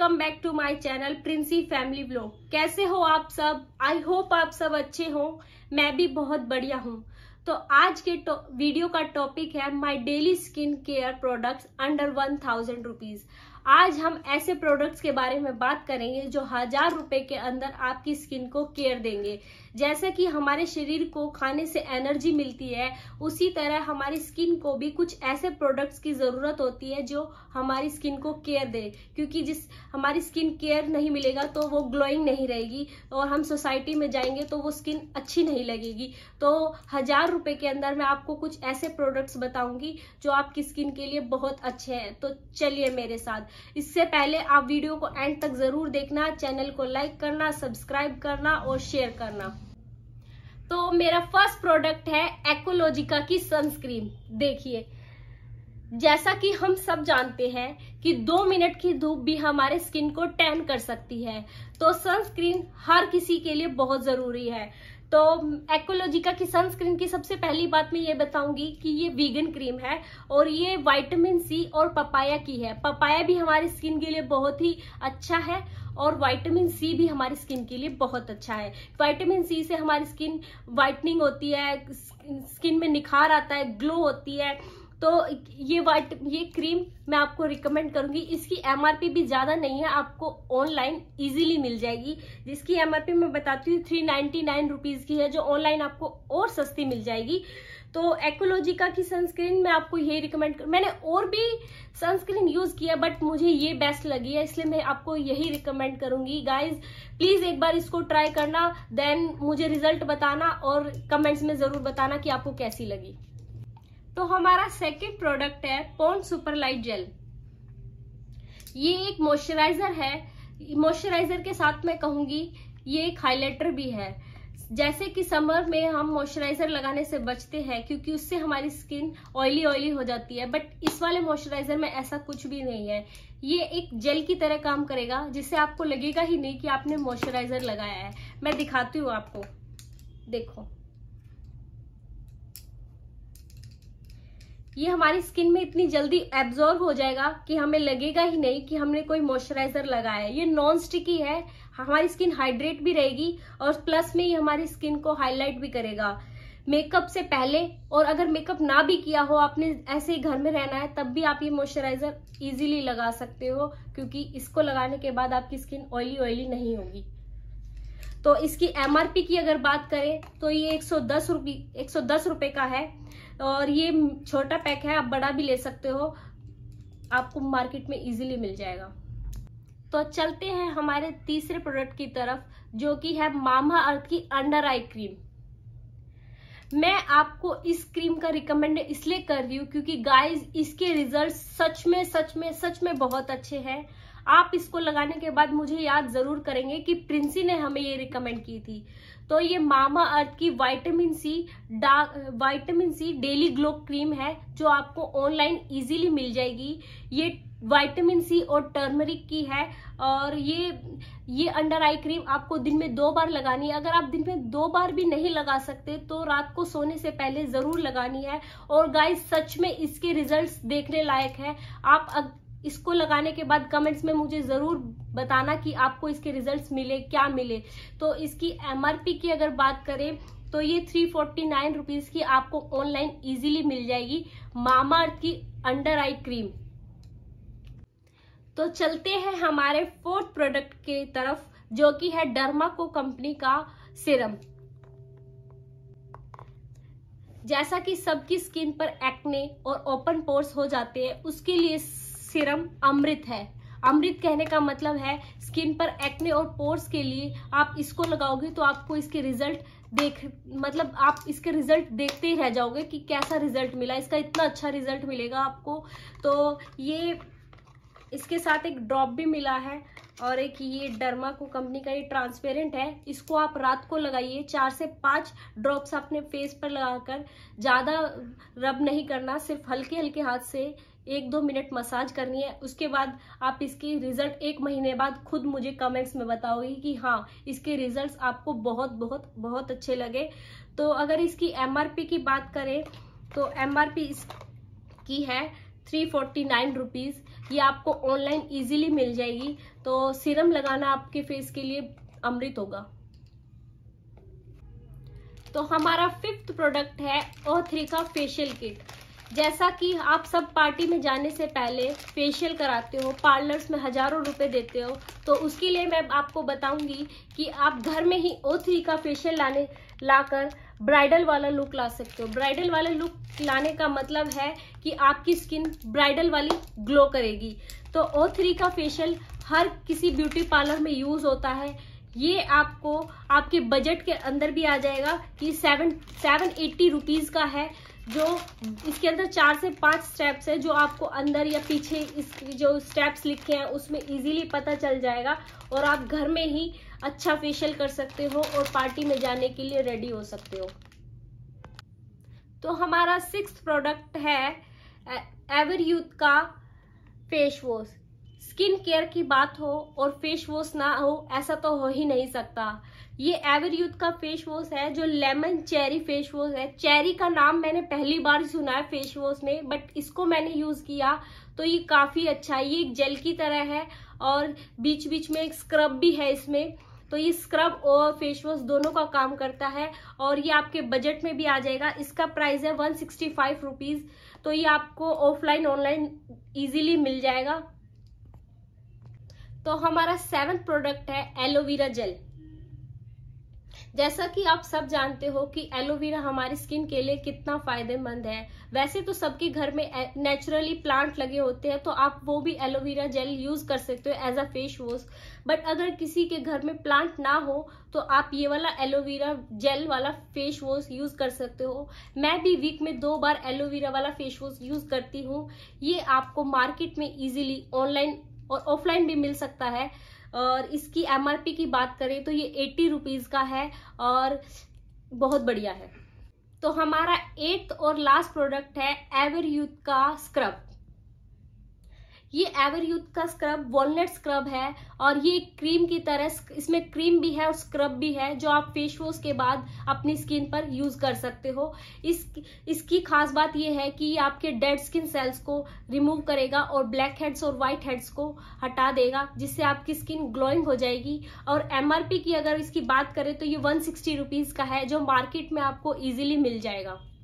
Welcome back to my channel Princy family vlog. कैसे हो आप सब? आई होप आप सब अच्छे हो। मैं भी बहुत बढ़िया हूँ। तो आज के वीडियो का टॉपिक है my daily skin care products under 1000 rupees. आज हम ऐसे प्रोडक्ट्स के बारे में बात करेंगे जो 1000 रुपए के अंदर आपकी स्किन को केयर देंगे। जैसे कि हमारे शरीर को खाने से एनर्जी मिलती है, उसी तरह हमारी स्किन को भी कुछ ऐसे प्रोडक्ट्स की जरूरत होती है जो हमारी स्किन को केयर दे, क्योंकि जिस हमारी स्किन केयर नहीं मिलेगा तो वो ग्लोइंग नहीं रहेगी और हम सोसाइटी में जाएंगे तो वो स्किन अच्छी नहीं लगेगी। तो 1000 रुपए के अंदर मैं आपको कुछ ऐसे प्रोडक्ट्स बताऊंगी जो आपकी स्किन के लिए बहुत अच्छे हैं। तो चलिए मेरे साथ। इससे पहले आप वीडियो को एंड तक जरूर देखना, चैनल को लाइक करना, सब्सक्राइब करना और शेयर करना। तो मेरा फर्स्ट प्रोडक्ट है एक्वालॉजिका की सनस्क्रीन। देखिए, जैसा कि हम सब जानते हैं कि 2 मिनट की धूप भी हमारे स्किन को टैन कर सकती है, तो सनस्क्रीन हर किसी के लिए बहुत जरूरी है। तो एक्वालॉजिका की सनस्क्रीन की सबसे पहली बात मैं ये बताऊंगी कि ये वीगन क्रीम है और ये विटामिन सी और पपाया की है। पपाया भी हमारी स्किन के लिए बहुत ही अच्छा है और विटामिन सी भी हमारी स्किन के लिए बहुत अच्छा है। विटामिन सी से हमारी स्किन वाइटनिंग होती है, स्किन में निखार आता है, ग्लो होती है। तो ये क्रीम मैं आपको रिकमेंड करूंगी। इसकी एमआरपी भी ज्यादा नहीं है, आपको ऑनलाइन इजीली मिल जाएगी। जिसकी एमआरपी मैं बताती हूँ 399 रुपीज की है, जो ऑनलाइन आपको और सस्ती मिल जाएगी। तो एक्वालॉजिका की सनस्क्रीन मैं आपको यही रिकमेंड मैंने और भी सनस्क्रीन यूज किया बट मुझे ये बेस्ट लगी है, इसलिए मैं आपको यही रिकमेंड करूंगी। गाइज प्लीज एक बार इसको ट्राई करना, देन मुझे रिजल्ट बताना और कमेंट्स में जरूर बताना कि आपको कैसी लगी। तो हमारा सेकंड प्रोडक्ट है पॉन्ड सुपर लाइट जेल। ये एक मॉइस्चराइजर है। मॉइस्चराइजर के साथ मैं कहूंगी ये एक हाइलाइटर भी है। जैसे कि समर में हम मॉइस्चराइजर लगाने से बचते हैं क्योंकि उससे हमारी स्किन ऑयली हो जाती है, बट इस वाले मॉइस्चराइजर में ऐसा कुछ भी नहीं है। ये एक जेल की तरह काम करेगा जिससे आपको लगेगा ही नहीं कि आपने मॉइस्चराइजर लगाया है। मैं दिखाती हूँ आपको, देखो ये हमारी स्किन में इतनी जल्दी एब्जॉर्ब हो जाएगा कि हमें लगेगा ही नहीं कि हमने कोई मॉइस्चराइजर लगाया है। ये नॉन स्टिकी है, हमारी स्किन हाइड्रेट भी रहेगी और प्लस में ये हमारी स्किन को हाईलाइट भी करेगा मेकअप से पहले। और अगर मेकअप ना भी किया हो, आपने ऐसे ही घर में रहना है, तब भी आप ये मॉइस्चराइजर इजीली लगा सकते हो, क्योंकि इसको लगाने के बाद आपकी स्किन ऑयली नहीं होगी। तो इसकी एमआरपी की अगर बात करें तो ये 110 रुपए का है और ये छोटा पैक है, आप बड़ा भी ले सकते हो, आपको मार्केट में इजीली मिल जाएगा। तो चलते हैं हमारे तीसरे प्रोडक्ट की तरफ, जो कि है मामा अर्थ की अंडर आई क्रीम। मैं आपको इस क्रीम का रिकमेंड इसलिए कर रही हूँ क्योंकि गाइज इसके रिजल्ट सच में बहुत अच्छे हैं। आप इसको लगाने के बाद मुझे याद जरूर करेंगे कि प्रिंसी ने हमें ये रिकमेंड की थी। तो ये मामा अर्थ की vitamin C daily glow cream है, जो आपको ऑनलाइन इजीली मिल जाएगी। ये विटामिन सी और टर्मरिक की है और ये अंडर आई क्रीम आपको दिन में 2 बार लगानी है। अगर आप दिन में 2 बार भी नहीं लगा सकते तो रात को सोने से पहले जरूर लगानी है। और गाइस सच में इसके रिजल्ट्स देखने लायक है। आप इसको लगाने के बाद कमेंट्स में मुझे जरूर बताना कि आपको इसके रिजल्ट्स मिले, क्या मिले। तो इसकी एमआरपी की अगर बात करें तो ये 349 रुपीज की आपको ऑनलाइन इजीली मिल जाएगी, मामा अर्थ की अंडर आई क्रीम। तो चलते हैं हमारे फोर्थ प्रोडक्ट के तरफ, जो कि है डर्माको कंपनी का सीरम। जैसा कि सबकी स्किन पर एक्ने और ओपन पोर्स हो जाते हैं, उसके लिए सीरम अमृत है। अमृत कहने का मतलब है स्किन पर एक्ने और पोर्स के लिए आप इसको लगाओगे तो आपको इसके रिजल्ट आप इसके रिजल्ट देखते ही रह जाओगे कि कैसा रिजल्ट मिला। इसका इतना अच्छा रिजल्ट मिलेगा आपको। तो ये इसके साथ एक ड्रॉप भी मिला है और एक ये डर्माको कंपनी का ये ट्रांसपेरेंट है। इसको आप रात को लगाइए, 4 से 5 ड्रॉप्स अपने फेस पर लगाकर, ज्यादा रब नहीं करना, सिर्फ हल्के हाथ से 1-2 मिनट मसाज करनी है। उसके बाद आप इसकी रिजल्ट 1 महीने बाद खुद मुझे कमेंट्स में बताओगे कि हाँ इसके रिजल्ट्स आपको बहुत अच्छे लगे। तो अगर इसकी एमआरपी की बात करें तो एमआरपी इसकी है 349 रुपीज। ये आपको ऑनलाइन इजीली मिल जाएगी। तो सीरम लगाना आपके फेस के लिए अमृत होगा। तो हमारा 5th प्रोडक्ट है O3 का फेशियल किट। जैसा कि आप सब पार्टी में जाने से पहले फेशियल कराते हो, पार्लर्स में हजारों रुपए देते हो, तो उसके लिए मैं आपको बताऊंगी कि आप घर में ही O3 का फेशियल लाकर ब्राइडल वाला लुक ला सकते हो। ब्राइडल वाला लुक लाने का मतलब है कि आपकी स्किन ब्राइडल वाली ग्लो करेगी। तो O3 का फेशियल हर किसी ब्यूटी पार्लर में यूज होता है। ये आपको आपके बजट के अंदर भी आ जाएगा कि 780 रुपीज का है। जो इसके अंदर 4 से 5 स्टेप्स है, जो आपको अंदर या पीछे इस जो स्टेप्स लिखे हैं उसमें इजीली पता चल जाएगा और आप घर में ही अच्छा फेशियल कर सकते हो और पार्टी में जाने के लिए रेडी हो सकते हो। तो हमारा 6th प्रोडक्ट है एवरयूथ का फेस वॉश। स्किन केयर की बात हो और फेस वॉश ना हो, ऐसा तो हो ही नहीं सकता। ये एवरयूथ का फेस वॉश है जो लेमन चेरी फेस वॉश है। चेरी का नाम मैंने पहली बार सुना है फेस वॉश में, बट इसको मैंने यूज किया तो ये काफी अच्छा है। ये एक जेल की तरह है और बीच बीच में एक स्क्रब भी है इसमें। तो ये स्क्रब और फेस वॉश दोनों का काम करता है और ये आपके बजट में भी आ जाएगा। इसका प्राइस है 165 रुपीज। तो ये आपको ऑफलाइन ऑनलाइन इजीली मिल जाएगा। तो हमारा 7th प्रोडक्ट है एलोवेरा जेल। जैसा कि आप सब जानते हो कि एलोवेरा हमारी स्किन के लिए कितना फायदेमंद है। वैसे तो सबके घर में नेचुरली प्लांट लगे होते हैं, तो आप वो भी एलोवेरा जेल यूज कर सकते हो as a face wash. But अगर किसी के घर में प्लांट ना हो तो आप ये वाला एलोवेरा जेल वाला फेस वॉश यूज कर सकते हो। मैं भी वीक में 2 बार एलोवेरा वाला फेस वॉश यूज करती हूँ। ये आपको मार्केट में इजीली ऑनलाइन और ऑफलाइन भी मिल सकता है। और इसकी MRP की बात करें तो ये 80 रुपीज का है और बहुत बढ़िया है। तो हमारा 8th और लास्ट प्रोडक्ट है एवरयूथ का स्क्रब। ये एवरयूथ का स्क्रब वॉलनट स्क्रब है और ये क्रीम की तरह, इसमें क्रीम भी है और स्क्रब भी है जो आप फेस वॉश के बाद अपनी स्किन पर यूज कर सकते हो। इसकी खास बात ये है कि ये आपके डेड स्किन सेल्स को रिमूव करेगा और ब्लैक हेड्स और व्हाइट हेड्स को हटा देगा, जिससे आपकी स्किन ग्लोइंग हो जाएगी। और MRP की अगर इसकी बात करें तो ये 160 रुपीज का है, जो मार्केट में आपको इजीली मिल जाएगा।